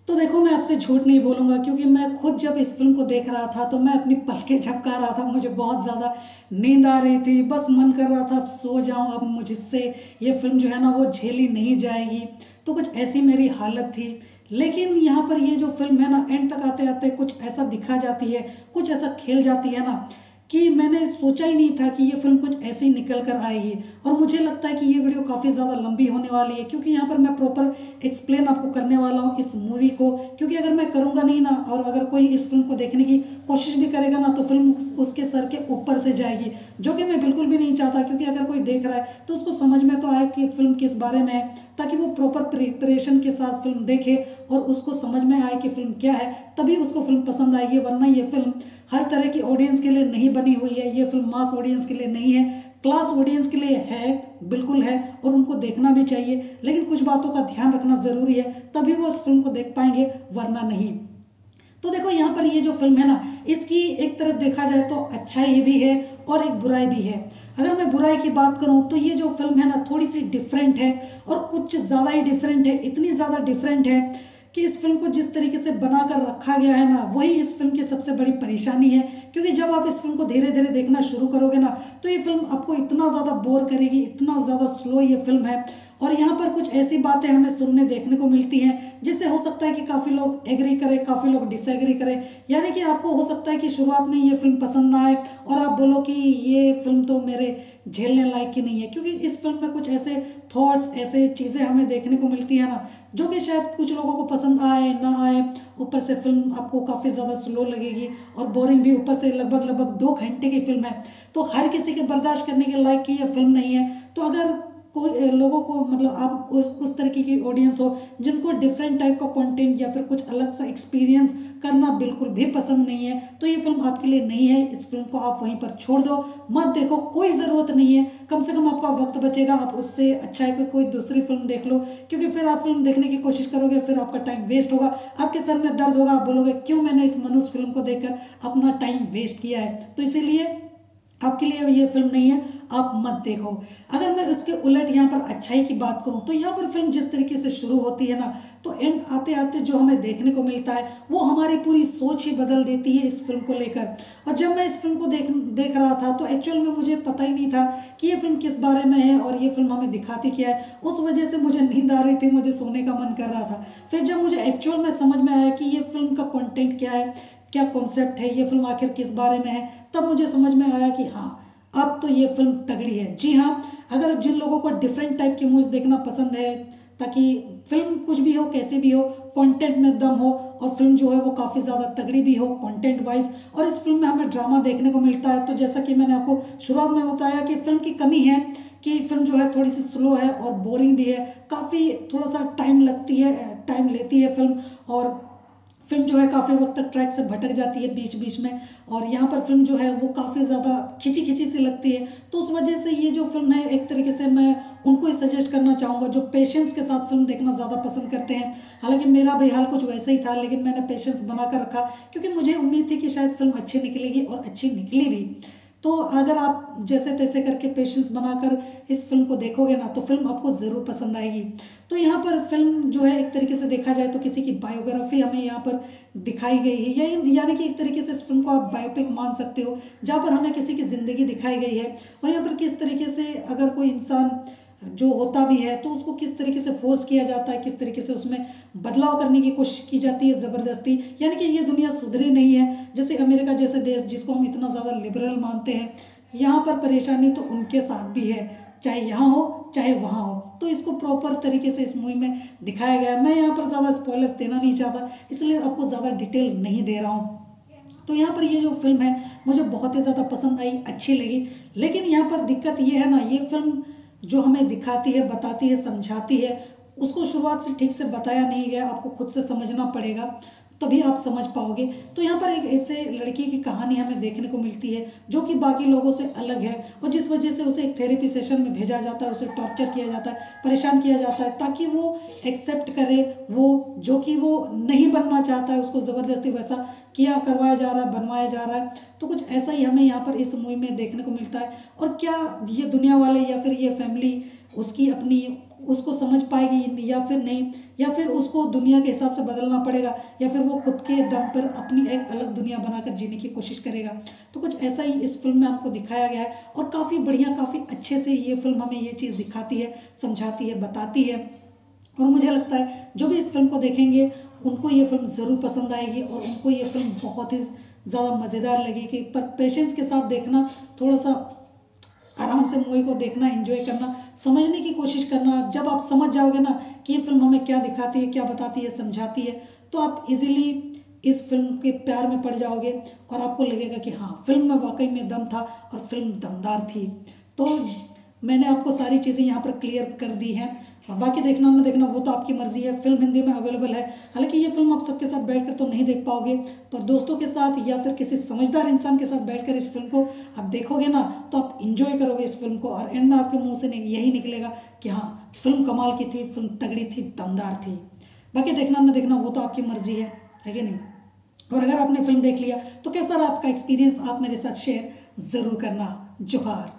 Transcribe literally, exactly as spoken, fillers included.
तो देखो, मैं आपसे झूठ नहीं बोलूँगा, क्योंकि मैं खुद जब इस फिल्म को देख रहा था तो मैं अपनी पलकें झपका रहा था। मुझे बहुत ज़्यादा नींद आ रही थी, बस मन कर रहा था अब सो जाऊं, अब मुझसे ये फिल्म जो है ना वो झेली नहीं जाएगी। तो कुछ ऐसी मेरी हालत थी। लेकिन यहाँ पर ये जो फिल्म है ना, एंड तक आते आते कुछ ऐसा दिखा जाती है, कुछ ऐसा खेल जाती है ना, कि मैंने सोचा ही नहीं था कि ये फिल्म कुछ ऐसी निकल कर आएगी। और मुझे लगता है कि ये वीडियो काफ़ी ज़्यादा लंबी होने वाली है, क्योंकि यहाँ पर मैं प्रॉपर एक्सप्लेन आपको करने वाला हूँ इस मूवी को। क्योंकि अगर मैं करूँगा नहीं ना, और अगर कोई इस फिल्म को देखने की कोशिश भी करेगा ना, तो फिल्म उसके सर के ऊपर से जाएगी, जो कि मैं बिल्कुल भी नहीं चाहता। क्योंकि अगर कोई देख रहा है तो उसको समझ में तो आए कि फिल्म किस बारे में है, ताकि वो प्रॉपर प्रिपरेशन के साथ फिल्म देखे और उसको समझ में आए कि फिल्म क्या है, तभी उसको फिल्म पसंद आएगी। वरना ये फिल्म हर तरह की ऑडियंस के लिए नहीं बनी हुई है। ये फिल्म मास ऑडियंस के लिए नहीं है, क्लास ऑडियंस के लिए है, बिल्कुल है, और उनको देखना भी चाहिए। लेकिन कुछ बातों का ध्यान रखना ज़रूरी है, तभी वो उस फिल्म को देख पाएंगे, वरना नहीं। तो देखो, यहाँ पर ये जो फिल्म है ना, इसकी एक तरफ देखा जाए तो अच्छाई भी है और एक बुराई भी है। अगर मैं बुराई की बात करूँ तो ये जो फिल्म है ना, थोड़ी सी डिफरेंट है, और कुछ ज़्यादा ही डिफरेंट है। इतनी ज़्यादा डिफरेंट है कि इस फिल्म को जिस तरीके से बनाकर रखा गया है ना, वही इस फिल्म की सबसे बड़ी परेशानी है। क्योंकि जब आप इस फिल्म को धीरे धीरे देखना शुरू करोगे ना, तो ये फिल्म आपको इतना ज़्यादा बोर करेगी, इतना ज़्यादा स्लो ये फिल्म है। और यहाँ पर कुछ ऐसी बातें हमें सुनने देखने को मिलती हैं जिससे हो सकता है कि काफ़ी लोग एग्री करें, काफ़ी लोग डिसएग्री करें। यानी कि आपको हो सकता है कि शुरुआत में ये फिल्म पसंद ना आए और आप बोलो कि ये फिल्म तो मेरे झेलने लायक की नहीं है। क्योंकि इस फिल्म में कुछ ऐसे थॉट्स, ऐसे चीज़ें हमें देखने को मिलती है ना, जो कि शायद कुछ लोगों को पसंद आए ना आए। ऊपर से फिल्म आपको काफ़ी ज़्यादा स्लो लगेगी और बोरिंग भी। ऊपर से लगभग लगभग दो घंटे की फिल्म है, तो हर किसी के बर्दाश्त करने के लायक की ये फिल्म नहीं है। तो अगर कोई लोगों को, मतलब आप उस उस तरीके की ऑडियंस हो जिनको डिफरेंट टाइप का कंटेंट या फिर कुछ अलग सा एक्सपीरियंस करना बिल्कुल भी पसंद नहीं है, तो ये फिल्म आपके लिए नहीं है। इस फिल्म को आप वहीं पर छोड़ दो, मत देखो, कोई ज़रूरत नहीं है। कम से कम आपका वक्त बचेगा, आप उससे अच्छा है कि कोई दूसरी फिल्म देख लो। क्योंकि फिर आप फिल्म देखने की कोशिश करोगे, फिर आपका टाइम वेस्ट होगा, आपके सर में दर्द होगा, आप बोलोगे क्यों मैंने इस मनुष्य फिल्म को देखकर अपना टाइम वेस्ट किया है। तो इसीलिए आपके लिए ये फिल्म नहीं है, आप मत देखो। अगर मैं उसके उलट यहाँ पर अच्छाई की बात करूँ तो यहाँ पर फिल्म जिस तरीके से शुरू होती है ना, तो एंड आते आते जो हमें देखने को मिलता है वो हमारी पूरी सोच ही बदल देती है इस फिल्म को लेकर। और जब मैं इस फिल्म को देख देख रहा था तो एक्चुअल में मुझे पता ही नहीं था कि ये फिल्म किस बारे में है और ये फिल्म हमें दिखाती क्या है। उस वजह से मुझे नींद आ रही थी, मुझे सोने का मन कर रहा था। फिर जब मुझे एक्चुअल में समझ में आया कि ये फिल्म का कॉन्टेंट क्या है, क्या कॉन्सेप्ट है, ये फिल्म आखिर किस बारे में है, तब मुझे समझ में आया कि हाँ, अब तो ये फिल्म तगड़ी है। जी हाँ, अगर जिन लोगों को डिफरेंट टाइप की मूवीज़ देखना पसंद है, ताकि फिल्म कुछ भी हो, कैसे भी हो, कंटेंट में दम हो, और फिल्म जो है वो काफ़ी ज़्यादा तगड़ी भी हो कंटेंट वाइज, और इस फिल्म में हमें ड्रामा देखने को मिलता है। तो जैसा कि मैंने आपको शुरुआत में बताया कि फिल्म की कमी है कि फिल्म जो है थोड़ी सी स्लो है और बोरिंग भी है, काफ़ी थोड़ा सा टाइम लगती है, टाइम लेती है फिल्म, और फिल्म जो है काफ़ी वक्त तक ट्रैक से भटक जाती है बीच बीच में। और यहाँ पर फिल्म जो है वो काफ़ी ज़्यादा खिंची खिंची सी लगती है। तो उस वजह से ये जो फिल्म है, एक तरीके से मैं उनको ही सजेस्ट करना चाहूँगा जो पेशेंस के साथ फिल्म देखना ज़्यादा पसंद करते हैं। हालांकि मेरा भी हाल कुछ वैसे ही था, लेकिन मैंने पेशेंस बना कर रखा, क्योंकि मुझे उम्मीद थी कि शायद फिल्म अच्छी निकलेगी, और अच्छी निकली भी। तो अगर आप जैसे तैसे करके पेशेंस बनाकर इस फिल्म को देखोगे ना, तो फिल्म आपको ज़रूर पसंद आएगी। तो यहाँ पर फिल्म जो है एक तरीके से देखा जाए तो किसी की बायोग्राफी हमें यहाँ पर दिखाई गई है, या यानी कि एक तरीके से इस फिल्म को आप बायोपिक मान सकते हो, जहाँ पर हमें किसी की ज़िंदगी दिखाई गई है। और यहाँ पर किस तरीके से अगर कोई इंसान जो होता भी है तो उसको किस तरीके से फोर्स किया जाता है, किस तरीके से उसमें बदलाव करने की कोशिश की जाती है ज़बरदस्ती। यानी कि ये दुनिया सुधरी नहीं है। जैसे अमेरिका जैसे देश जिसको हम इतना ज़्यादा लिबरल मानते हैं, यहाँ पर परेशानी तो उनके साथ भी है, चाहे यहाँ हो चाहे वहाँ हो। तो इसको प्रॉपर तरीके से इस मूवी में दिखाया गया है। मैं यहाँ पर ज़्यादा स्पॉयलर्स देना नहीं चाहता, इसलिए आपको ज़्यादा डिटेल नहीं दे रहा हूँ। तो यहाँ पर ये जो फिल्म है मुझे बहुत ही ज़्यादा पसंद आई, अच्छी लगी। लेकिन यहाँ पर दिक्कत ये है ना, ये फिल्म जो हमें दिखाती है, बताती है, समझाती है, उसको शुरुआत से ठीक से बताया नहीं गया। आपको खुद से समझना पड़ेगा, तभी आप समझ पाओगे। तो यहाँ पर एक ऐसे लड़की की कहानी हमें देखने को मिलती है जो कि बाकी लोगों से अलग है, और जिस वजह से उसे एक थेरेपी सेशन में भेजा जाता है, उसे टॉर्चर किया जाता है, परेशान किया जाता है, ताकि वो एक्सेप्ट करे वो जो कि वो नहीं बनना चाहता है। उसको ज़बरदस्ती वैसा किया करवाया जा रहा है, बनवाया जा रहा है। तो कुछ ऐसा ही हमें यहाँ पर इस मूवी में देखने को मिलता है। और क्या ये दुनिया वाले या फिर ये फैमिली उसकी अपनी उसको समझ पाएगी या फिर नहीं, या फिर उसको दुनिया के हिसाब से बदलना पड़ेगा, या फिर वो खुद के दम पर अपनी एक अलग दुनिया बनाकर जीने की कोशिश करेगा। तो कुछ ऐसा ही इस फिल्म में आपको दिखाया गया है और काफ़ी बढ़िया, काफ़ी अच्छे से ये फिल्म हमें ये चीज़ दिखाती है, समझाती है, बताती है। और मुझे लगता है जो भी इस फिल्म को देखेंगे उनको ये फिल्म ज़रूर पसंद आएगी और उनको ये फिल्म बहुत ही ज़्यादा मज़ेदार लगेगी। पर पेशेंस के साथ देखना, थोड़ा सा आराम से मूवी को देखना, एंजॉय करना, समझने की कोशिश करना। जब आप समझ जाओगे ना कि ये फिल्म हमें क्या दिखाती है, क्या बताती है, समझाती है, तो आप इजीली इस फिल्म के प्यार में पड़ जाओगे और आपको लगेगा कि हाँ, फिल्म में वाकई में दम था और फिल्म दमदार थी। तो मैंने आपको सारी चीज़ें यहाँ पर क्लियर कर दी हैं और बाकी देखना ना देखना वो तो आपकी मर्जी है। फिल्म हिंदी में अवेलेबल है, हालांकि ये फिल्म आप सबके साथ बैठकर तो नहीं देख पाओगे, पर दोस्तों के साथ या फिर किसी समझदार इंसान के साथ बैठकर इस फिल्म को आप देखोगे ना तो आप इंजॉय करोगे इस फिल्म को और एंड में आपके मुंह से यही निकलेगा कि हाँ, फिल्म कमाल की थी, फिल्म तगड़ी थी, दमदार थी। बाकी देखना ना देखना वो तो आपकी मर्जी है, है कि नहीं। और अगर आपने फिल्म देख लिया तो कैसा रहा आपका एक्सपीरियंस, आप मेरे साथ शेयर ज़रूर करना। जोहार।